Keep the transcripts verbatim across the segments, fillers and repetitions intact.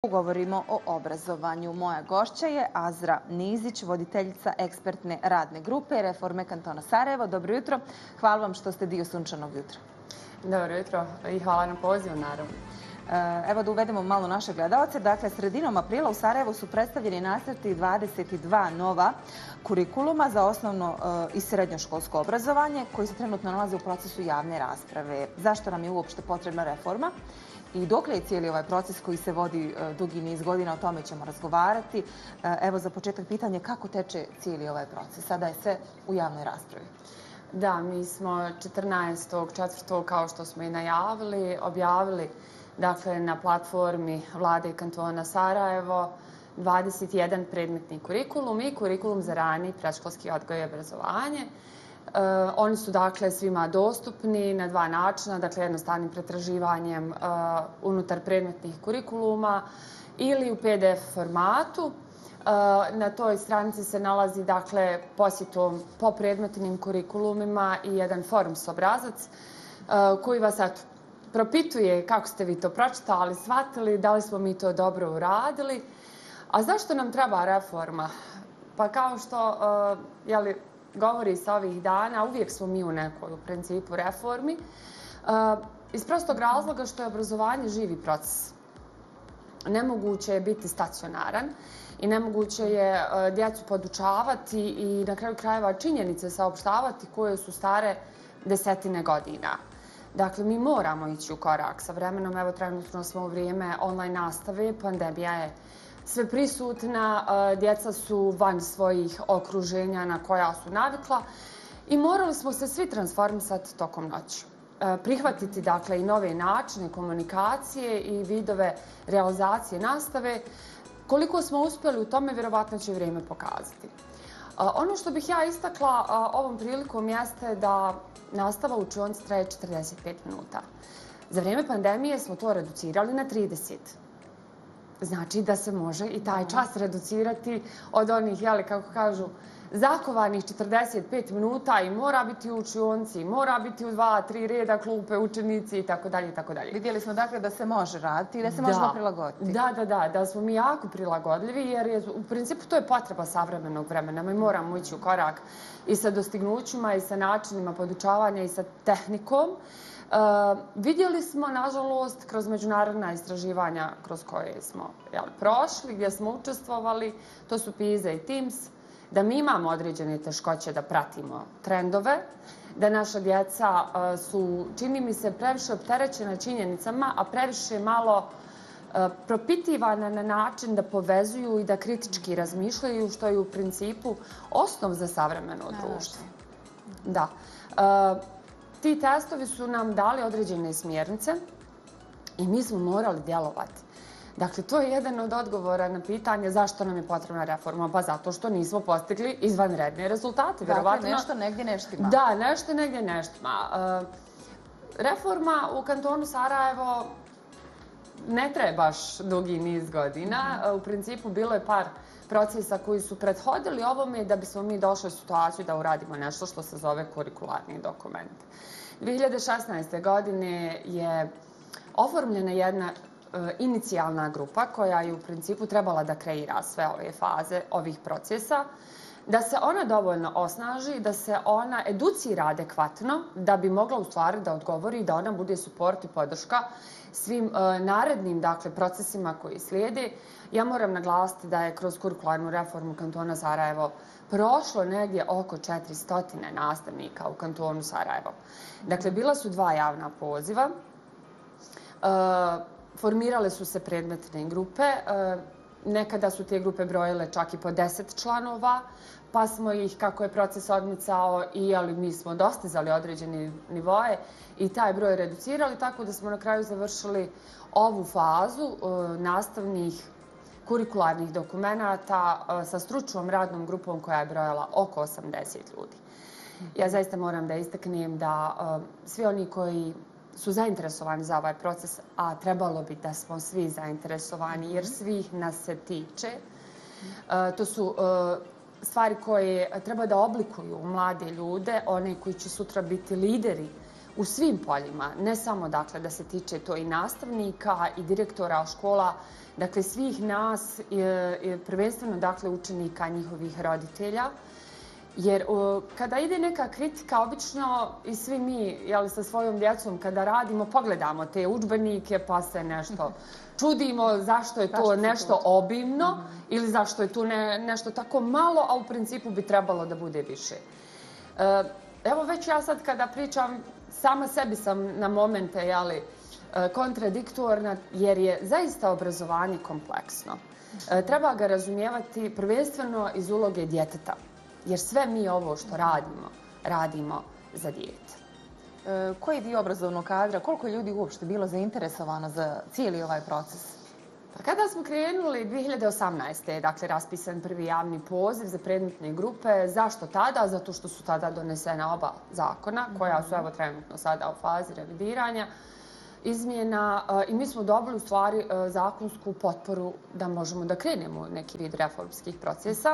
Govorimo o obrazovanju. Moja gošća je Azra Nizić, voditeljica ekspertne radne grupe Reforme kantona Sarajevo. Dobro jutro. Hvala vam što ste dio Sunčanog jutra. Dobro jutro i hvala na pozivu, naravno. Evo da uvedemo malo naše gledalce. Dakle, sredinom aprila u Sarajevu su predstavljeni nacrti dvadeset dva nova kurikuluma za osnovno i srednjoškolsko obrazovanje koji se trenutno nalaze u procesu javne rasprave. Zašto nam je uopšte potrebna reforma? I dokle je cijeli ovaj proces koji se vodi dugi niz godina, o tome ćemo razgovarati. Evo za početak pitanje kako teče cijeli ovaj proces. Sada je sve u javnoj raspravi. Da, mi smo četrnaestog četvrtog kao što smo i najavili, objavili dakle, na platformi Vlade i kantona Sarajevo dvadeset jedan predmetni kurikulum i kurikulum za rani i predškolski odgoj i obrazovanje. Uh, oni su dakle svima dostupni na dva načina, dakle jednostavnim pretraživanjem uh, unutar predmetnih kurikuluma ili u P D F formatu. Uh, na toj stranici se nalazi dakle posjetom po predmetnim kurikulumima i jedan forms obrazac uh, koji vas eto, propituje kako ste vi to pročitali, shvatili, da li smo mi to dobro uradili. A zašto nam treba reforma? Pa kao što uh, jeli, govori sa ovih dana, uvijek smo mi u nekoj u principu reformi. Uh, iz prostog razloga što je obrazovanje živi proces. Nemoguće je biti stacionaran i nemoguće je uh, djecu podučavati i na kraju krajeva činjenice saopštavati koje su stare desetine godina. Dakle, mi moramo ići u korak sa vremenom. Evo, trenutno smo u vrijeme online nastave, pandemija je sve prisutna, djeca su van svojih okruženja na koja su navikla i morali smo se svi transformisati tokom noći. Prihvatiti dakle i nove načine komunikacije i vidove realizacije nastave. Koliko smo uspjeli u tome, vjerovatno će vrijeme pokazati. Ono što bih ja istakla ovom prilikom jeste da nastava u učionici traje četrdeset pet minuta. Za vrijeme pandemije smo to reducirali na trideset. Znači da se može i taj čas reducirati od onih, jeli, kako kažu, zakovanih četrdeset pet minuta i mora biti u učionici, mora biti u dva, tri reda klupe, učenici i tako dalje i tako dalje. Vidjeli smo dakle da se može raditi i da se možemo prilagoditi. Da, da, da, da smo mi jako prilagodljivi jer je u principu to je potreba savremenog vremena. Mi moramo ići u korak i sa dostignućima i sa načinima podučavanja i sa tehnikom. Uh, vidjeli smo, nažalost, kroz međunarodna istraživanja kroz koje smo jel, prošli, gdje smo učestvovali, to su PISA i TIMSS, da mi imamo određene teškoće da pratimo trendove, da naša djeca uh, su, čini mi se, previše opterećena činjenicama, a previše malo uh, propitivana na način da povezuju i da kritički razmišljaju, što je u principu osnov za savremeno društvo. Da. Uh, Ti testovi su nam dali određene smjernice i mi smo morali djelovati. Dakle, to je jedan od odgovora na pitanje zašto nam je potrebna reforma. Pa zato što nismo postigli izvanredne rezultate. Dakle, nešto negdje neštima. Da, nešto negdje neštima. Reforma u kantonu Sarajevo ne traje baš dugi niz godina. U principu bilo je par procesa koji su prethodili ovome da bismo mi došli u situaciju da uradimo nešto što se zove kurikularni dokument. dvije hiljade šesnaeste. godine je oformljena jedna e, inicijalna grupa koja je u principu trebala da kreira sve ove faze ovih procesa, da se ona dovoljno osnaži, da se ona educira adekvatno, da bi mogla u stvari da odgovori i da ona bude suport i podrška svim e, narednim dakle, procesima koji slijede. Ja moram naglasiti da je kroz kurikularnu reformu kantona Sarajevo prošlo negdje oko četiristo nastavnika u kantonu Sarajevo. Dakle, bila su dva javna poziva, e, formirale su se predmetne grupe, e, nekada su te grupe brojile čak i po deset članova, pa smo ih, kako je proces odmicao, i jeli, mi smo dostizali određene nivoje i taj broj reducirali, tako da smo na kraju završili ovu fazu e, nastavnih kurikularnih dokumenata e, sa stručnom radnom grupom koja je brojala oko osamdeset ljudi. Ja zaista moram da istaknem da e, svi oni koji su zainteresovani za ovaj proces, a trebalo bi da smo svi zainteresovani jer svih nas se tiče. E, to su e, stvari koje treba da oblikuju mlade ljude, one koji će sutra biti lideri u svim poljima, ne samo dakle da se tiče to i nastavnika i direktora škola, dakle svih nas, prvenstveno dakle učenika, njihovih roditelja. Jer o, kada ide neka kritika, obično i svi mi jeli, sa svojom djecom kada radimo, pogledamo te udžbenike pa se nešto čudimo zašto je to nešto obimno mm-hmm. ili zašto je tu ne, nešto tako malo, a u principu bi trebalo da bude više. E, evo već ja sad kada pričam, sama sebi sam na momente jeli, kontradiktorna jer je zaista obrazovanje kompleksno. E, treba ga razumijevati prvenstveno iz uloge djeteta. Jer sve mi ovo što radimo, radimo za dijete. E, koji dio obrazovnog kadra, koliko je ljudi uopšte bilo zainteresovano za cijeli ovaj proces? Pa kada smo krenuli dvije hiljade osamnaeste. dakle raspisan prvi javni poziv za predmetne grupe. Zašto tada? Zato što su tada donesena oba zakona, koja su evo trenutno sada u fazi revidiranja, izmjena i mi smo dobili u stvari zakonsku potporu da možemo da krenemo u neki vid reformskih procesa.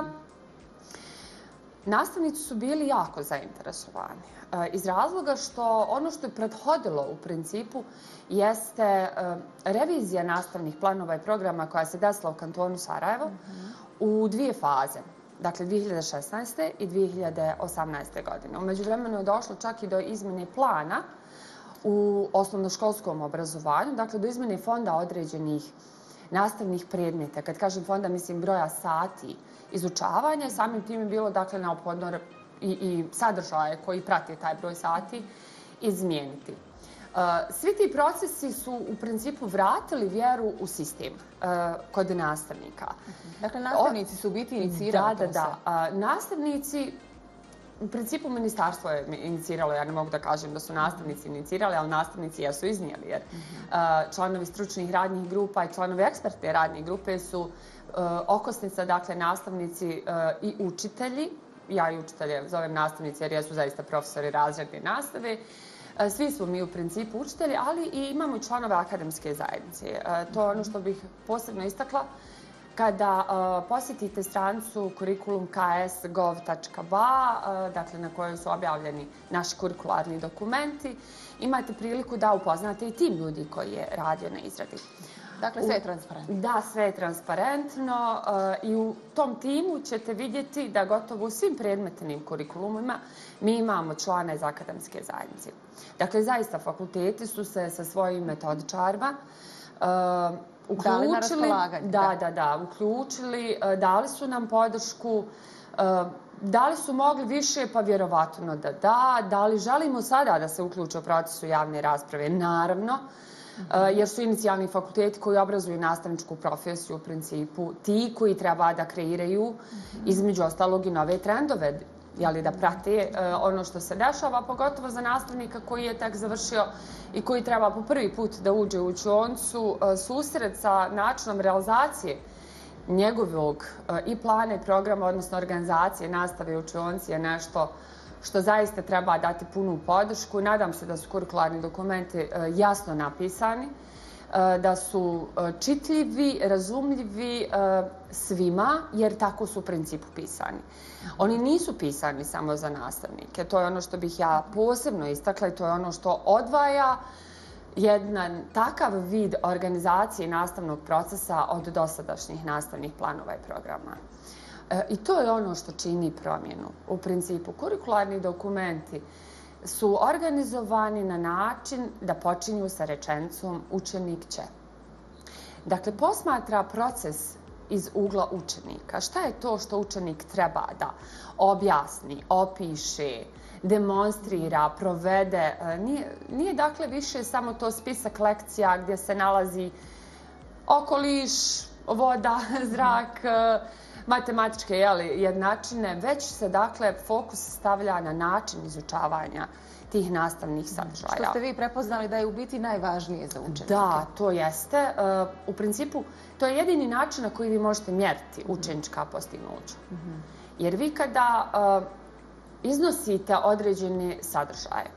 Nastavnici su bili jako zainteresovani iz razloga što ono što je prethodilo u principu jeste revizija nastavnih planova i programa koja se desila u kantonu Sarajevo mm-hmm. u dvije faze. Dakle, dvije hiljade šesnaeste. i dvije hiljade osamnaeste. godine. U međuvremenu je došlo čak i do izmjene plana u osnovnoškolskom obrazovanju, dakle do izmjene fonda određenih nastavnih predmeta. Kad kažem fonda, mislim broja sati izučavanja, samim tim je bilo dakle neophodno i, i sadržaje koji prate taj broj sati izmijeniti. Uh, svi ti procesi su u principu vratili vjeru u sistem uh, kod nastavnika. Dakle, nastavnici su biti inicirali da, da, da. Uh, nastavnici, u principu ministarstvo je iniciralo, ja ne mogu da kažem da su nastavnici inicirali, ali nastavnici jesu iznijeli, jer uh, članovi stručnih radnih grupa i članovi ekspertne radnih grupe su uh, okosnica, dakle, nastavnici uh, i učitelji. Ja i učitelje zovem nastavnici jer jesu zaista profesori razredne nastave. Uh, svi smo mi u principu učitelji, ali i imamo i članove akademske zajednice. Uh, to je ono što bih posebno istakla. Kada uh, posjetite stranicu kurikulum k s gov tačka b a, uh, dakle na kojoj su objavljeni naši kurikularni dokumenti, imate priliku da upoznate i tim ljudi koji je radio na izradi. Dakle, sve je transparentno. Da, sve je transparentno uh, i u tom timu ćete vidjeti da gotovo u svim predmetnim kurikulumima mi imamo člana iz akademske zajednice. Dakle, zaista fakulteti su se sa svojim metodičarima uh, uključili, na raspolaganje. Da, da, da, uključili, dali su nam podršku, da li su mogli više, pa vjerovatno da da, da li želimo sada da se uključe u procesu javne rasprave, naravno, jer su inicijalni fakulteti koji obrazuju nastavničku profesiju u principu ti koji treba da kreiraju između ostalog i nove trendove, jeli, da prate uh, ono što se dešava, pogotovo za nastavnika koji je tek završio i koji treba po prvi put da uđe u učionicu, uh, susret sa načinom realizacije njegovog uh, i plana i programa, odnosno organizacije nastave u učionici je nešto što zaista treba dati punu podršku. Nadam se da su kurikularni dokumenti uh, jasno napisani, da su čitljivi, razumljivi svima, jer tako su u principu pisani. Oni nisu pisani samo za nastavnike. To je ono što bih ja posebno istakla i to je ono što odvaja jedan takav vid organizacije nastavnog procesa od dosadašnjih nastavnih planova i programa. I to je ono što čini promjenu. U principu, kurikularni dokumenti su organizovani na način da počinju sa rečenicom učenik će. Dakle, posmatra proces iz ugla učenika. Šta je to što učenik treba da objasni, opiše, demonstrira, provede? Nije, nije dakle više samo to spisak lekcija gdje se nalazi okoliš, voda, zrak, matematičke jeli, jednačine, već se dakle fokus stavlja na način izučavanja tih nastavnih sadržaja. Što ste vi prepoznali da je u biti najvažnije za učenike? Da, to jeste. U principu, to je jedini način na koji vi možete mjeriti učenička postignuća. Mm-hmm. Jer vi kada uh, iznosite određene sadržaje,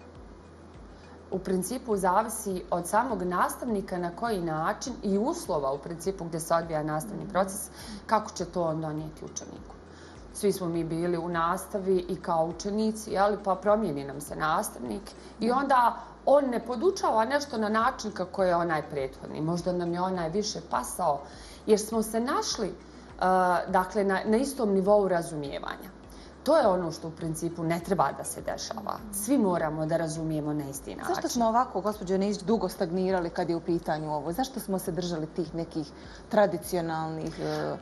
u principu zavisi od samog nastavnika na koji način i uslova u principu gdje se odvija nastavni proces, kako će to on donijeti učeniku. Svi smo mi bili u nastavi i kao učenici, jeli, pa promijeni nam se nastavnik i onda on ne podučava nešto na način kako je onaj prethodni. Možda nam je onaj više pasao, jer smo se našli dakle, na, na istom nivou razumijevanja. To je ono što u principu ne treba da se dešava. Svi moramo da razumijemo na isti način. Zašto smo ovako, gospođo Nić, dugo stagnirali kad je u pitanju ovo? Zašto smo se držali tih nekih tradicionalnih...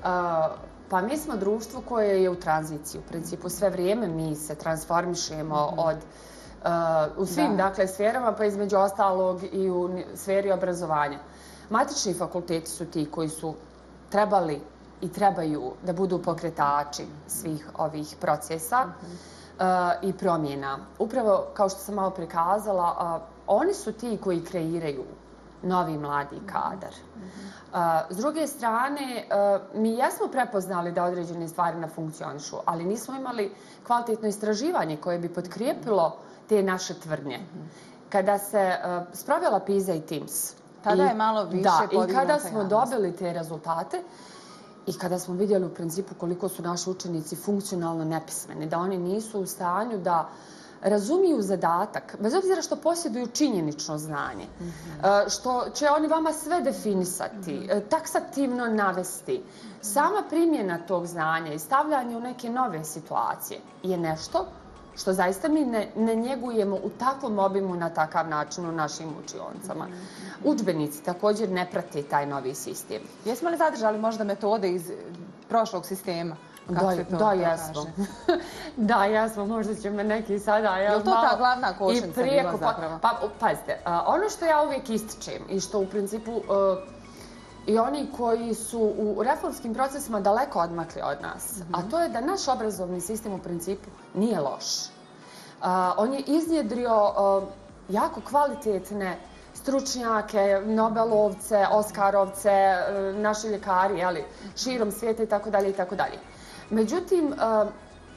A, pa mi smo društvo koje je u tranziciji. U principu sve vrijeme mi se transformišemo mm-hmm. od, uh, u svim da. dakle, sferama, pa između ostalog i u sferi obrazovanja. Matični fakulteti su ti koji su trebali i trebaju da budu pokretači svih ovih procesa uh, i promjena. Upravo, kao što sam malo prikazala, uh, oni su ti koji kreiraju novi mladi kadar. Uh, s druge strane, uh, mi jesmo prepoznali da određene stvari ne funkcionišu, ali nismo imali kvalitetno istraživanje koje bi potkrijepilo te naše tvrdnje. Kada se uh, sprovela PISA i TIMSS, tada je malo više da, i podignuta kada smo javnost. dobili te rezultate, i kada smo vidjeli u principu koliko su naši učenici funkcionalno nepismeni, da oni nisu u stanju da razumiju zadatak, bez obzira što posjeduju činjenično znanje, mm-hmm. što će oni vama sve definisati, mm-hmm. taksativno navesti. Sama primjena tog znanja i stavljanje u neke nove situacije je nešto što zaista mi ne, ne njegujemo u takvom obimu na takav način u našim učionicama. Udžbenici također ne prate taj novi sistem. Jesmo li zadržali možda metode iz prošlog sistema? Da, da, jesmo. Da, jesmo. Možda će me neki sada... Je li to ta glavna kočnica bila zapravo? Pa, pazite, ono što ja uvijek ističem i što u principu uh, i oni koji su u reformskim procesima daleko odmakli od nas, mm-hmm. a to je da naš obrazovni sistem u principu nije loš. Uh, on je iznjedrio uh, jako kvalitetne stručnjake, Nobelovce, Oskarovce, uh, naši ljekari, jeli, širom svijeta i tako dalje i tako dalje. Međutim, uh,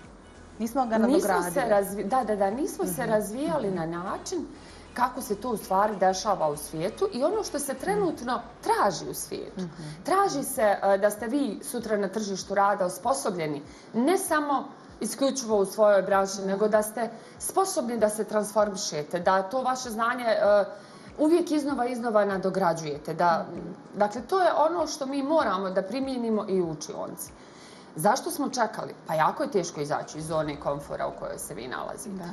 nismo ga nadogradili. Se razvi... Da, da, da, nismo mm-hmm. se razvijali mm-hmm. na način kako se to u stvari dešava u svijetu i ono što se trenutno traži u svijetu. Mm-hmm. Traži se uh, da ste vi sutra na tržištu rada osposobljeni, ne samo isključivo u svojoj branši, mm-hmm. nego da ste sposobni da se transformišete, da to vaše znanje uh, uvijek iznova iznova nadograđujete. Da, mm-hmm. Dakle, to je ono što mi moramo da primijenimo i u učionici. Zašto smo čekali? Pa jako je teško izaći iz zone komfora u kojoj se vi nalazite.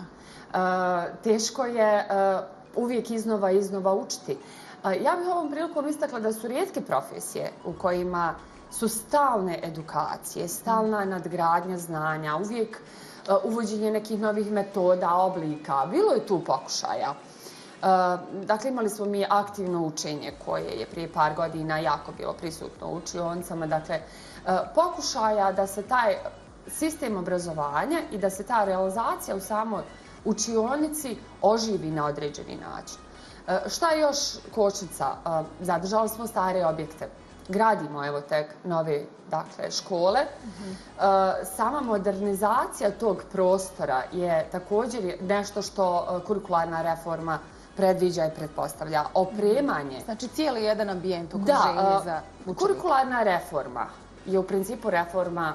Da. Uh, teško je uh, uvijek iznova iznova učiti. Uh, ja bih ovom prilikom istakla da su rijetke profesije u kojima su stalne edukacije, stalna nadgradnja znanja, uvijek uh, uvođenje nekih novih metoda, oblika. Bilo je tu pokušaja. Uh, dakle, imali smo mi aktivno učenje koje je prije par godina jako bilo prisutno u učionicama. Dakle, uh, pokušaja da se taj sistem obrazovanja i da se ta realizacija u samoj učionici oživi na određeni način. Uh, šta je još kočnica? Uh, zadržali smo stare objekte. Gradimo, evo, tek nove, dakle, škole. Mm-hmm. Uh, sama modernizacija tog prostora je također nešto što uh, kurikularna reforma predviđa i pretpostavlja. Opremanje. Znači cijeli jedan ambijent okruženje da, za učenike. Kurikularna reforma je u principu reforma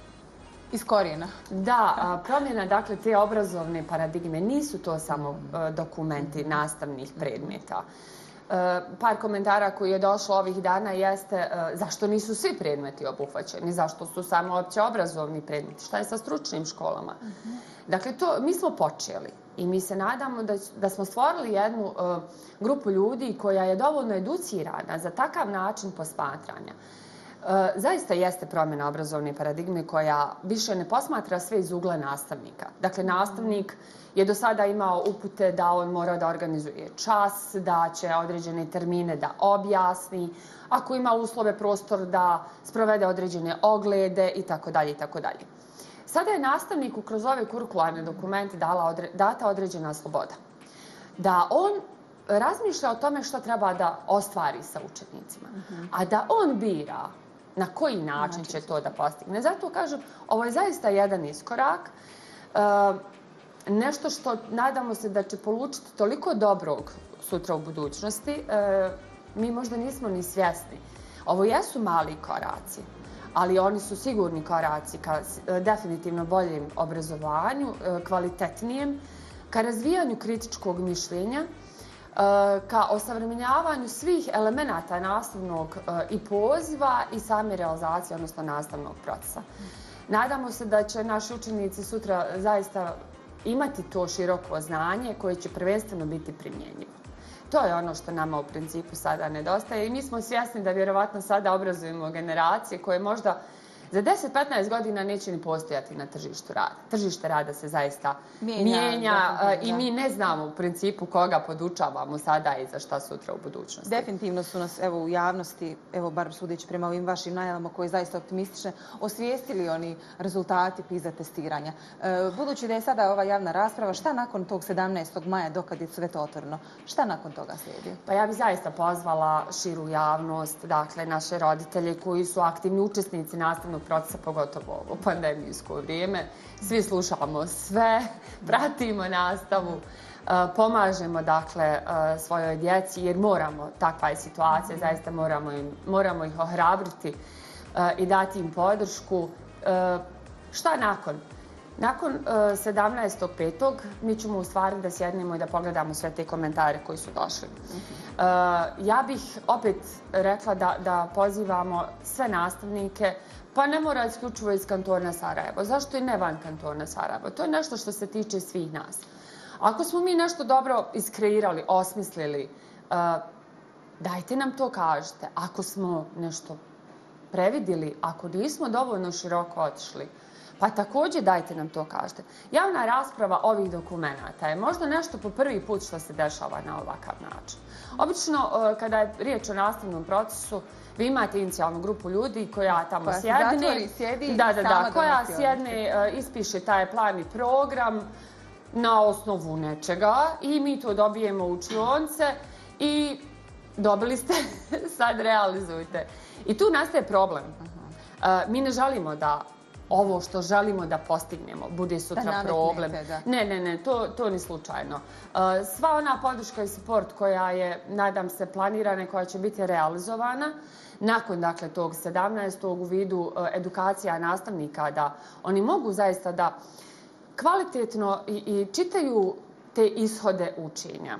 iz korijena. Da, promjena dakle te obrazovne paradigme nisu to samo dokumenti nastavnih predmeta. Par komentara koji je došlo ovih dana jeste zašto nisu svi predmeti obuhvaćeni, zašto su samo opće obrazovni predmeti, šta je sa stručnim školama. Uh-huh. Dakle, to, mi smo počeli i mi se nadamo da, da smo stvorili jednu uh, grupu ljudi koja je dovoljno educirana za takav način posmatranja. Uh, zaista jeste promjena obrazovne paradigme koja više ne posmatra sve iz ugla nastavnika. Dakle, nastavnik je do sada imao upute da on mora da organizuje čas, da će određene termine da objasni, ako ima uslove, prostor da sprovede određene oglede itd. itd. Sada je nastavniku kroz ove kurikularne dokumente dala odre, data određena sloboda. Da on razmišlja o tome što treba da ostvari sa učenicima, uh-huh. a da on bira na koji način će to da postigne. Zato kažem, ovo je zaista jedan iskorak. Uh, nešto što nadamo se da će polučiti toliko dobrog sutra u budućnosti. Uh, mi možda nismo ni svjesni. Ovo jesu mali koraci, ali oni su sigurni koraci ka uh, definitivno boljem obrazovanju, uh, kvalitetnijem, ka razvijanju kritičkog mišljenja ka osavremenjavanju svih elemenata nastavnog i poziva i same realizacije, odnosno nastavnog procesa. Nadamo se da će naši učenici sutra zaista imati to široko znanje koje će prvenstveno biti primjenjivo. To je ono što nama u principu sada nedostaje i mi smo svjesni da vjerovatno sada obrazujemo generacije koje možda za deset do petnaest godina neće ni postojati na tržištu rada. Tržište rada se zaista mijenja i mi ne znamo u principu koga podučavamo sada i za šta sutra u budućnosti. Definitivno su nas evo u javnosti, evo bar sudeći prema ovim vašim najavama koje je zaista optimistične, osvijestili oni rezultati PISA testiranja. Budući da je sada ova javna rasprava, šta nakon tog sedamnaestog maja dokad je sve to otvoreno? Šta nakon toga slijedi? Pa ja bih zaista pozvala širu javnost, dakle naše roditelje koji su aktivni učesnici nastavnog procesa, pogotovo u pandemijsko vrijeme. Svi slušamo sve, pratimo nastavu, pomažemo dakle svojoj djeci jer moramo, takva je situacija, zaista moramo, im, moramo ih ohrabriti i dati im podršku. Šta nakon? Nakon sedamnaestog petog mi ćemo u stvari da sjednemo i da pogledamo sve te komentare koji su došli. Ja bih opet rekla da, da pozivamo sve nastavnike, pa ne mora isključivo iz kantona Sarajevo. Zašto i ne van kantona Sarajevo? To je nešto što se tiče svih nas. Ako smo mi nešto dobro iskreirali, osmislili, dajte nam to kažete. Ako smo nešto previdili, ako nismo dovoljno široko otišli, pa također dajte nam to kažete. Javna rasprava ovih dokumenata je možda nešto po prvi put što se dešava na ovakav način. Obično, kada je riječ o nastavnom procesu, vi imate inicijalnu grupu ljudi koja tamo koja sjedne. Zatvori, sjedi da, da, da, koja donosi sjedne, ispiše taj plan i program na osnovu nečega i mi to dobijemo u učionce i dobili ste, sad realizujte. I tu nastaje problem. Mi ne želimo da ovo što želimo da postignemo bude sutra problem. Ne, ne, ne, to, to ni slučajno. Sva ona podrška i support koja je, nadam se, planirana i koja će biti realizovana nakon dakle, tog sedamnaestog u vidu edukacija nastavnika, da oni mogu zaista da kvalitetno i, i čitaju te ishode učenja.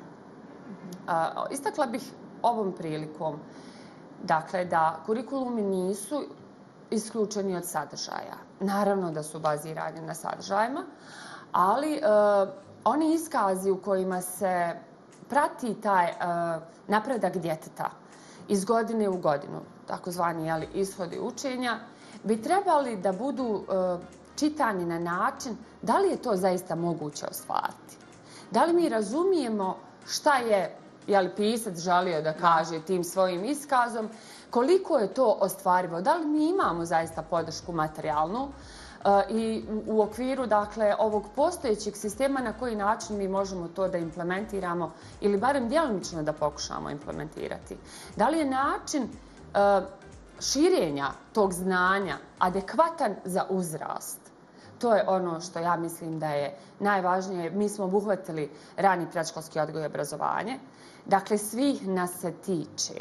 Istakla bih ovom prilikom dakle, da kurikulumi nisu isključeni od sadržaja. Naravno da su bazirani na sadržajima, ali e, oni iskazi u kojima se prati taj e, napredak djeteta iz godine u godinu, takozvani jeli, ishodi učenja, bi trebali da budu e, čitani na način da li je to zaista moguće ostvariti. Da li mi razumijemo šta je jeli, pisac želio da kaže tim svojim iskazom, koliko je to ostvarivo, da li mi imamo zaista podršku materijalnu i u okviru dakle, ovog postojećeg sistema na koji način mi možemo to da implementiramo ili barem djelomično da pokušamo implementirati. Da li je način širenja tog znanja adekvatan za uzrast? To je ono što ja mislim da je najvažnije. Mi smo obuhvatili rani predškolski odgoj i obrazovanje. Dakle, svih nas se tiče.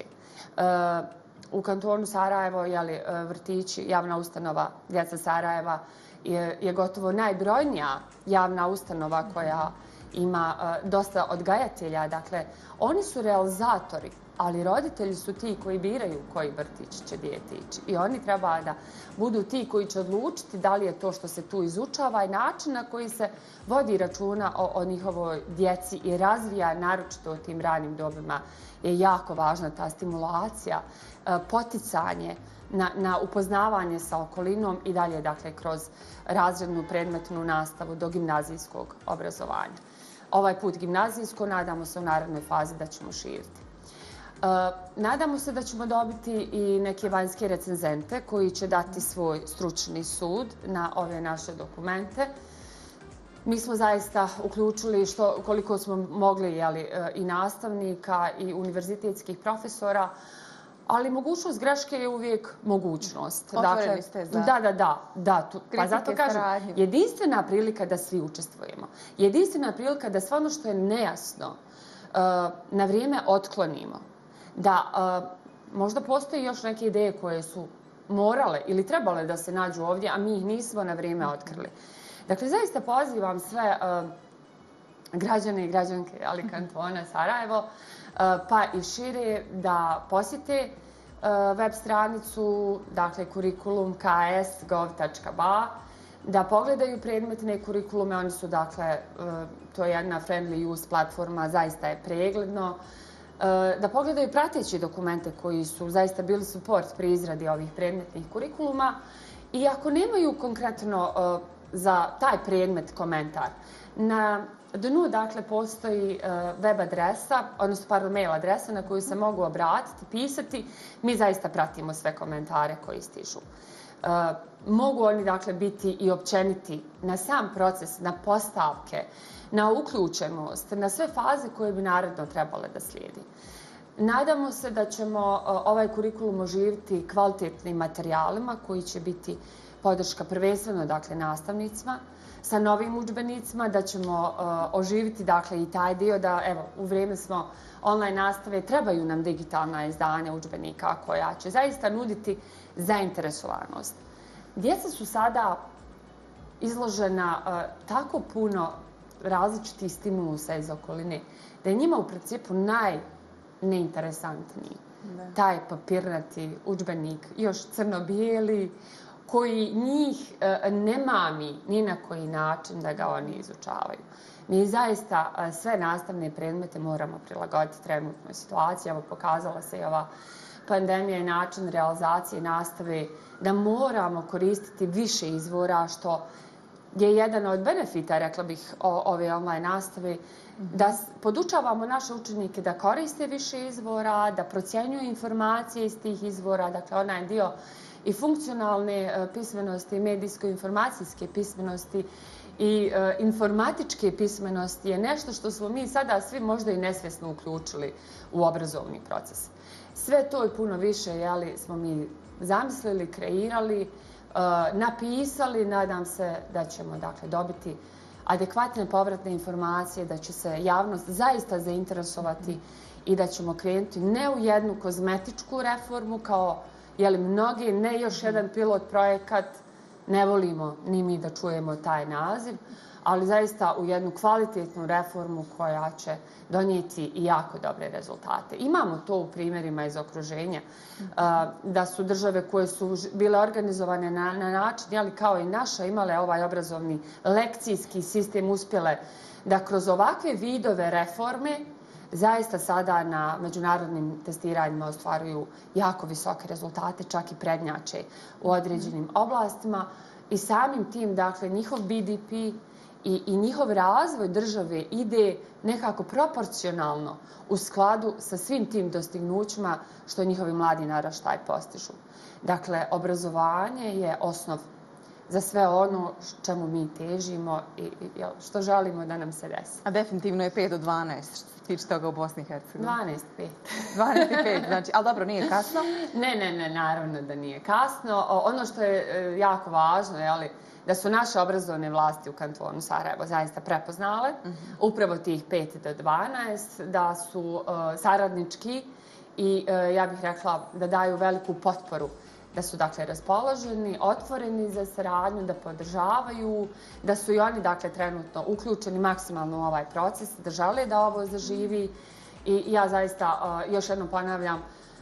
U kantonu Sarajevo, jeli, vrtići, javna ustanova Djeca Sarajeva je, je gotovo najbrojnija javna ustanova koja ima uh, dosta odgajatelja. Dakle, oni su realizatori, ali roditelji su ti koji biraju koji vrtić će dijete ići. I oni treba da budu ti koji će odlučiti da li je to što se tu izučava i način na koji se vodi računa o, o njihovoj djeci i razvija, naročito u tim ranim dobima, je jako važna ta stimulacija, poticanje na, na upoznavanje sa okolinom i dalje dakle, kroz razrednu predmetnu nastavu do gimnazijskog obrazovanja. Ovaj put gimnazijsko, nadamo se u narednoj fazi da ćemo širiti. Uh, nadamo se da ćemo dobiti i neke vanjske recenzente koji će dati svoj stručni sud na ove naše dokumente. Mi smo zaista uključili što, koliko smo mogli jeli, i nastavnika i univerzitetskih profesora, ali mogućnost greške je uvijek mogućnost. Otvoreni dakle, ste za da, da, da. da tu, pa zato kažem, saradnju. Jedinstvena prilika da svi učestvujemo. Jedinstvena prilika da sve ono što je nejasno uh, na vrijeme otklonimo. Da uh, možda postoji još neke ideje koje su morale ili trebale da se nađu ovdje, a mi ih nismo na vrijeme otkrili. Dakle, zaista pozivam sve uh, građane i građanke ali kantona Sarajevo, pa i šire da posjete web stranicu, dakle kurikulum k s gov tačka b a, da pogledaju predmetne kurikulume, oni su, dakle, to je jedna friendly use platforma, zaista je pregledno, da pogledaju prateći dokumente koji su zaista bili support pri izradi ovih predmetnih kurikuluma i ako nemaju konkretno za taj predmet komentar, na dnu, dakle, postoji web adresa, odnosno, pardon, mail adresa na koju se mogu obratiti, pisati. Mi zaista pratimo sve komentare koji stižu. Mogu oni, dakle, biti i općeniti na sam proces, na postavke, na uključenost, na sve faze koje bi naredno trebale da slijedi. Nadamo se da ćemo ovaj kurikulum oživiti kvalitetnim materijalima koji će biti podrška prvenstveno, dakle, nastavnicima, sa novim udžbenicima, da ćemo oživiti, dakle, i taj dio da, evo, u vrijeme smo online nastave, trebaju nam digitalna izdanja udžbenika koja će zaista nuditi zainteresovanost. Djeca su sada izložena tako puno različitih stimulusa iz okoline, da je njima u principu najneinteresantniji taj papirnati udžbenik, još crno-bijeli, koji njih ne mami ni na koji način da ga oni izučavaju. Mi zaista sve nastavne predmete moramo prilagoditi trenutnoj situaciji. Evo, pokazala se i ova pandemija i način realizacije nastave da moramo koristiti više izvora, što je jedan od benefita, rekla bih, ove online nastave, da podučavamo naše učenike da koriste više izvora, da procjenjuju informacije iz tih izvora, dakle onaj dio i funkcionalne pismenosti, medijsko-informacijske pismenosti i informatičke pismenosti je nešto što smo mi sada svi možda i nesvjesno uključili u obrazovni proces. Sve to i puno više, jeli, smo mi zamislili, kreirali, napisali. Nadam se da ćemo, dakle, dobiti adekvatne povratne informacije, da će se javnost zaista zainteresovati i da ćemo krenuti ne u jednu kozmetičku reformu kao, jeli, mnogi, ne još jedan pilot projekat, ne volimo ni mi da čujemo taj naziv, ali zaista u jednu kvalitetnu reformu koja će donijeti i jako dobre rezultate. Imamo to u primjerima iz okruženja, da su države koje su bile organizovane na, na način, jeli, kao i naša, imale ovaj obrazovni lekcijski sistem, uspjele da kroz ovakve vidove reforme zaista sada na međunarodnim testiranjima ostvaruju jako visoke rezultate, čak i prednjače u određenim oblastima i samim tim, dakle, njihov B D P i, i njihov razvoj države ide nekako proporcionalno u skladu sa svim tim dostignućima što njihovi mladi naraštaj postižu. Dakle, obrazovanje je osnov za sve ono čemu mi težimo i, i što želimo da nam se desi. A definitivno je pet do dvanaest, što se tiče toga u Bosni i Hercegovini. dvanaest pet. dvanaest pet, znači, ali dobro, nije kasno? Ne, ne, ne, naravno da nije kasno. Ono što je jako važno, jeli, da su naše obrazovne vlasti u kantonu Sarajevo zaista prepoznale uh-huh. upravo tih pet do dvanaest, da su uh, saradnički i uh, ja bih rekla da daju veliku potporu, da su, dakle, raspoloženi, otvoreni za saradnju, da podržavaju, da su i oni, dakle, trenutno uključeni maksimalno u ovaj proces, da žele da ovo zaživi i ja zaista uh, još jednom ponavljam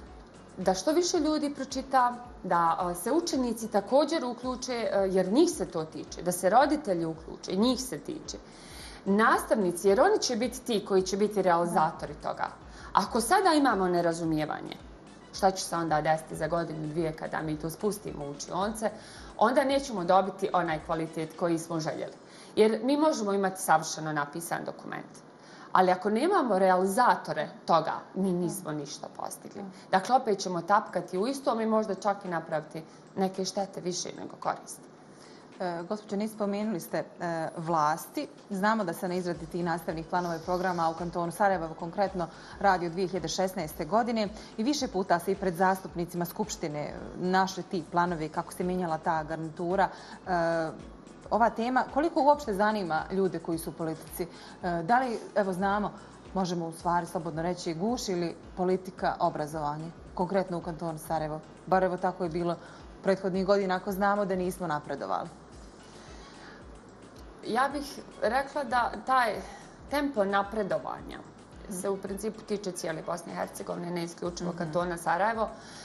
da što više ljudi pročita, da se učenici također uključe, jer njih se to tiče, da se roditelji uključe, njih se tiče. Nastavnici, jer oni će biti ti koji će biti realizatori toga. Ako sada imamo nerazumijevanje, šta će se onda desiti za godinu, dvije kada mi to spustimo u učionce, onda nećemo dobiti onaj kvalitet koji smo željeli. Jer mi možemo imati savršeno napisan dokument. Ali ako nemamo realizatore toga, mi nismo ništa postigli. Dakle, opet ćemo tapkati u istom i možda čak i napraviti neke štete više nego koristi. E, gospođo, niste spomenuli ste e, vlasti. Znamo da se na izradi tih nastavnih planova i programa u kantonu Sarajevo konkretno radi od dvije hiljade šesnaeste. godine i više puta se i pred zastupnicima Skupštine našli ti planovi kako se mijenjala ta garnitura. E, Ova tema, koliko uopšte zanima ljude koji su u politici? Da li, evo znamo, možemo u stvari slobodno reći guši ili politika obrazovanje, konkretno u kantonu Sarajevo? Bar evo tako je bilo prethodnih godina ako znamo da nismo napredovali. Ja bih rekla da taj tempo napredovanja se u principu tiče cijele Bosne i Hercegovine, ne isključivo kantona Sarajevo.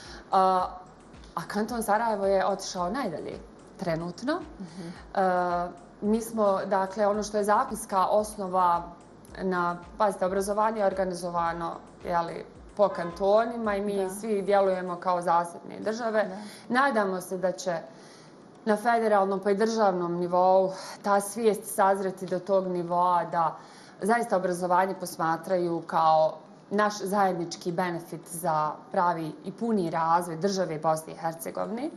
A kanton Sarajevo je otišao najdalje trenutno. Mi smo, dakle, ono što je zakonska osnova na, pazite, obrazovanje je organizovano, jeli, po kantonima i mi svi djelujemo kao zasebne države. Nadamo se da će na federalnom pa i državnom nivou ta svijest sazreti do tog nivoa da zaista obrazovanje posmatraju kao naš zajednički benefit za pravi i puni razvoj države Bosne i Hercegovine.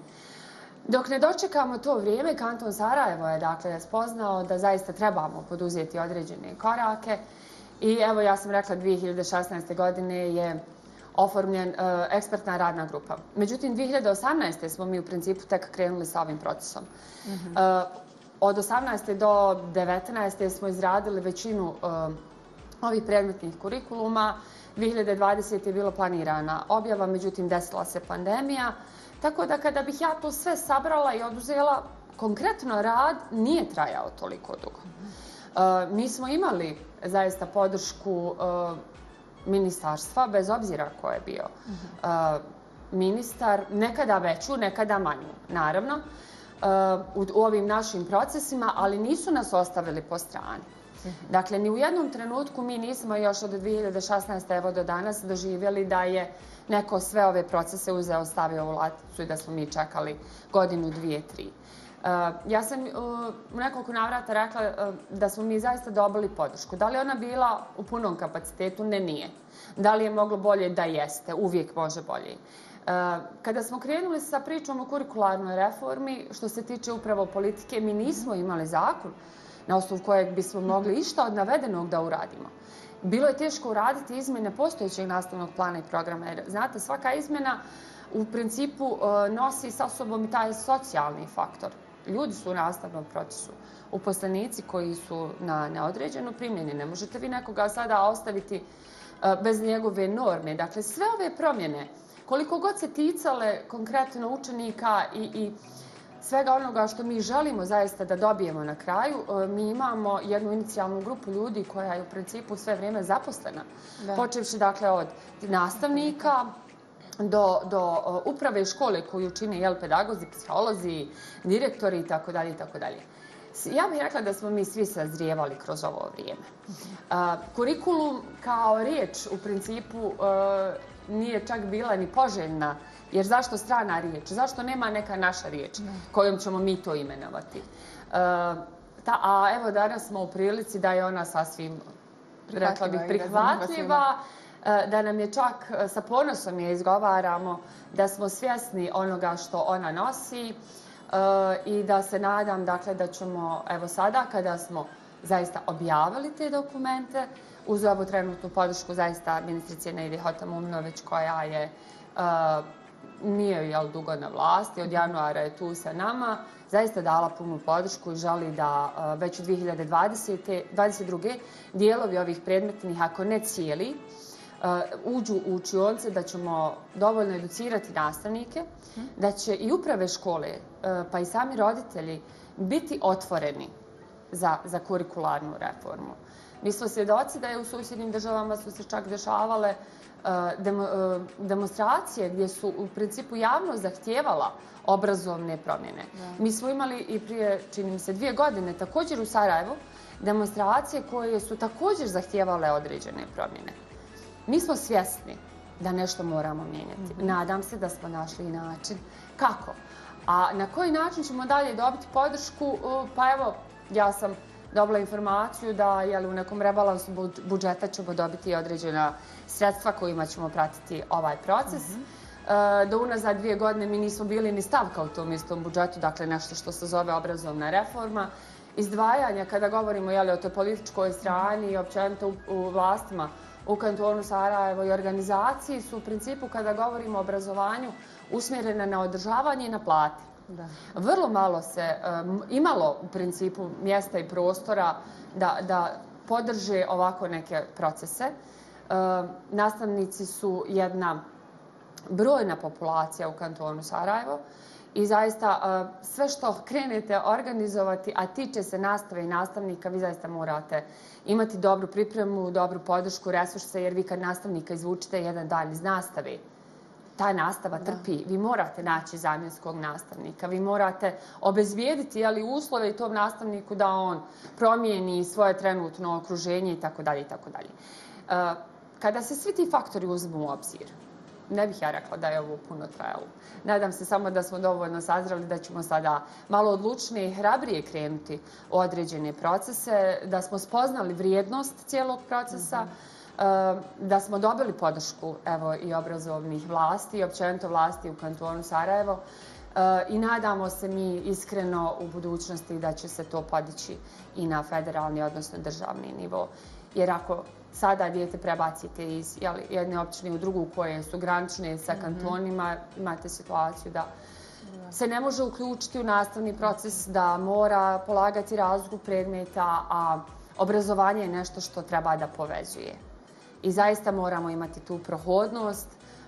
Dok ne dočekamo to vrijeme, kanton Sarajevo je dakle spoznao da zaista trebamo poduzeti određene korake i evo ja sam rekla dvije hiljade šesnaeste. godine je oformljen uh, ekspertna radna grupa. Međutim, dvije hiljade osamnaeste. smo mi u principu tek krenuli sa ovim procesom. Mm-hmm. uh, od osamnaeste do devetnaeste. smo izradili većinu uh, ovih predmetnih kurikuluma. dvije hiljade dvadesete. je bilo planirana objava, međutim desila se pandemija. Tako da kada bih ja to sve sabrala i oduzela, konkretno rad nije trajao toliko dugo. Uh, mi smo imali zaista podršku uh, ministarstva, bez obzira ko je bio uh, ministar, nekada veću, nekada manju, naravno, uh, u, u ovim našim procesima, ali nisu nas ostavili po strani. Dakle, ni u jednom trenutku mi nismo još od dvije hiljade šesnaeste. evo do danas doživjeli da je neko sve ove procese uzeo, stavio u laticu i da smo mi čekali godinu, dvije, tri. Uh, ja sam uh, u nekoliko navrata rekla uh, da smo mi zaista dobili podršku. Da li ona bila u punom kapacitetu? Ne, nije. Da li je moglo bolje? Da jeste. Uvijek može bolje. Uh, kada smo krenuli sa pričom o kurikularnoj reformi, što se tiče upravo politike, mi nismo imali zakon na osnovu kojeg bismo mogli išta od navedenog da uradimo. Bilo je teško uraditi izmjene postojećeg nastavnog plana i programa. Jer, znate, svaka izmjena u principu uh, nosi sa sobom i taj socijalni faktor. Ljudi su u nastavnom procesu. Uposlenici koji su na neodređenu primjeni. Ne možete vi nekoga sada ostaviti uh, bez njegove norme. Dakle, sve ove promjene, koliko god se ticale konkretno učenika i, i svega onoga što mi želimo zaista da dobijemo na kraju, mi imamo jednu inicijalnu grupu ljudi koja je u principu sve vrijeme zaposlena. Da. Počevši dakle od nastavnika do, do uprave škole koju čine jel, pedagozi, psiholozi, direktori itd. itd. Ja bih rekla da smo mi svi sazrijevali kroz ovo vrijeme. Uh, kurikulum kao riječ u principu uh, nije čak bila ni poželjna. Jer zašto strana riječ? Zašto nema neka naša riječ kojom ćemo mi to imenovati? Uh, ta, a evo danas smo u prilici da je ona sasvim, rekla bih, prihvatljiva, da nam je čak sa ponosom je izgovaramo, da smo svjesni onoga što ona nosi uh, i da se nadam dakle, da ćemo evo sada kada smo zaista objavili te dokumente, uz ovu trenutnu podršku zaista ministrice Nejde Hotamumnović koja je uh, nije jel, dugo na vlasti, od januara je tu sa nama, zaista dala punu podršku i želi da uh, već u dvije hiljade dvadesete. dvadeset druge. dijelovi ovih predmetnih, ako ne cijeli, uh, uđu u učionce, da ćemo dovoljno educirati nastavnike, hmm. da će i uprave škole, uh, pa i sami roditelji biti otvoreni za, za kurikularnu reformu. Mi smo svjedoci da je u susjednim državama su se čak dešavale Demo, demonstracije gdje su u principu javno zahtijevala obrazovne promjene. Da. Mi smo imali i prije, čini mi se, dvije godine također u Sarajevu demonstracije koje su također zahtijevale određene promjene. Mi smo svjesni da nešto moramo mijenjati. Mm-hmm. Nadam se da smo našli način kako. A na koji način ćemo dalje dobiti podršku? Pa evo, ja sam dobila informaciju da jeli, u nekom rebalansu budžeta ćemo dobiti određena sredstva kojima ćemo pratiti ovaj proces. Mm-hmm. E, do unazad dvije godine mi nismo bili ni stavka u tom istom budžetu, dakle nešto što se zove obrazovna reforma. Izdvajanja, kada govorimo jeli, o toj političkoj strani i općenito u, u vlastima u kantonu Sarajevo i organizaciji su u principu, kada govorimo o obrazovanju, usmjerene na održavanje i na plate. Da. Vrlo malo se um, imalo u principu mjesta i prostora da, da podrže ovako neke procese. Um, nastavnici su jedna brojna populacija u kantonu Sarajevo I zaista sve što krenete organizovati, a tiče se nastave i nastavnika, vi zaista morate imati dobru pripremu, dobru podršku, resurse, jer vi kad nastavnika izvučite jedan dan iz nastave, ta nastava trpi. Vi morate naći zamjenskog nastavnika, vi morate obezbijediti uslove i tom nastavniku da on promijeni svoje trenutno okruženje itd. itd. Kada se svi ti faktori uzmu u obzir, ne bih ja rekla da je ovo puno trajalo. Nadam se samo da smo dovoljno sazreli da ćemo sada malo odlučnije i hrabrije krenuti u određene procese, da smo spoznali vrijednost cijelog procesa, da smo dobili podršku evo, i obrazovnih vlasti i općenito vlasti u kantonu Sarajevo i nadamo se mi iskreno u budućnosti da će se to podići i na federalni, odnosno državni nivo. Jer ako sada dijete prebacite iz jeli, jedne općine u drugu koje su granične sa kantonima, imate situaciju da se ne može uključiti u nastavni proces, da mora polagati razliku predmeta, a obrazovanje je nešto što treba da povezuje. I zaista moramo imati tu prohodnost,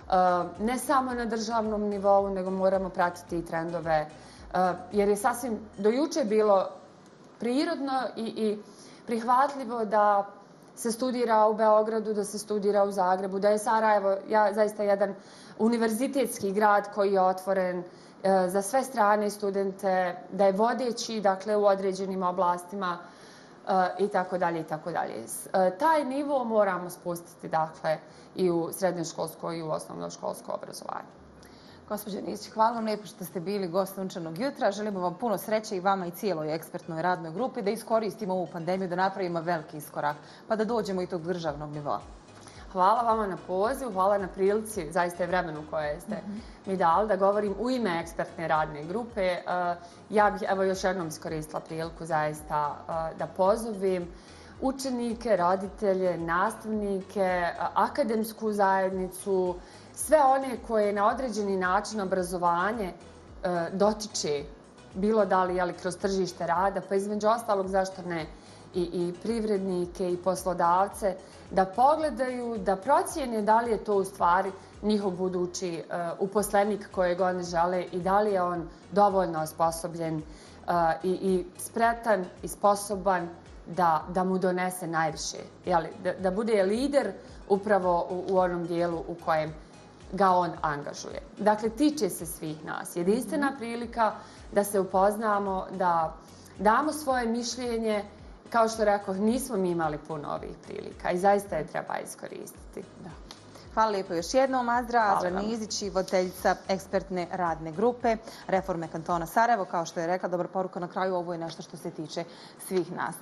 ne samo na državnom nivou, nego moramo pratiti i trendove, jer je sasvim do juče bilo prirodno i, i prihvatljivo da se studira u Beogradu, da se studira u Zagrebu, da je Sarajevo ja, zaista jedan univerzitetski grad koji je otvoren e, za sve strane studente, da je vodeći dakle, u određenim oblastima e, i tako dalje i tako dalje. E, taj nivo moramo spustiti dakle, i u srednjoškolsko i u osnovnoškolsko obrazovanje. Gospođo Nizić, hvala vam lijepo što ste bili gost Sunčanog jutra. Želimo vam puno sreće i vama i cijeloj ekspertnoj radnoj grupi da iskoristimo ovu pandemiju, da napravimo veliki iskorak, pa da dođemo i tog državnog nivoa. Hvala vama na pozivu, hvala na prilici, zaista je vremenu koje ste mm-hmm. mi dali da govorim u ime ekspertne radne grupe. Ja bih evo još jednom iskoristila priliku zaista da pozovem učenike, roditelje, nastavnike, akademsku zajednicu, sve one koje na određeni način obrazovanje e, dotiče, bilo da li jeli, kroz tržište rada, pa između ostalog zašto ne i, i privrednike i poslodavce, da pogledaju, da procijene da li je to u stvari njihov budući e, uposlenik kojeg oni žele i da li je on dovoljno osposobljen e, i, i spretan i sposoban da, da mu donese najviše, jeli, da, da bude lider upravo u, u onom dijelu u kojem ga on angažuje. Dakle, tiče se svih nas. Jedinstvena prilika da se upoznamo, da damo svoje mišljenje. Kao što rekao, nismo mi imali puno ovih prilika i zaista je treba iskoristiti. Da. Hvala lijepo još jednom, Azra. Azra Nizić, voditeljica ekspertne radne grupe Reforme kantona Sarajevo. Kao što je rekla, dobra poruka na kraju, ovo je nešto što se tiče svih nas.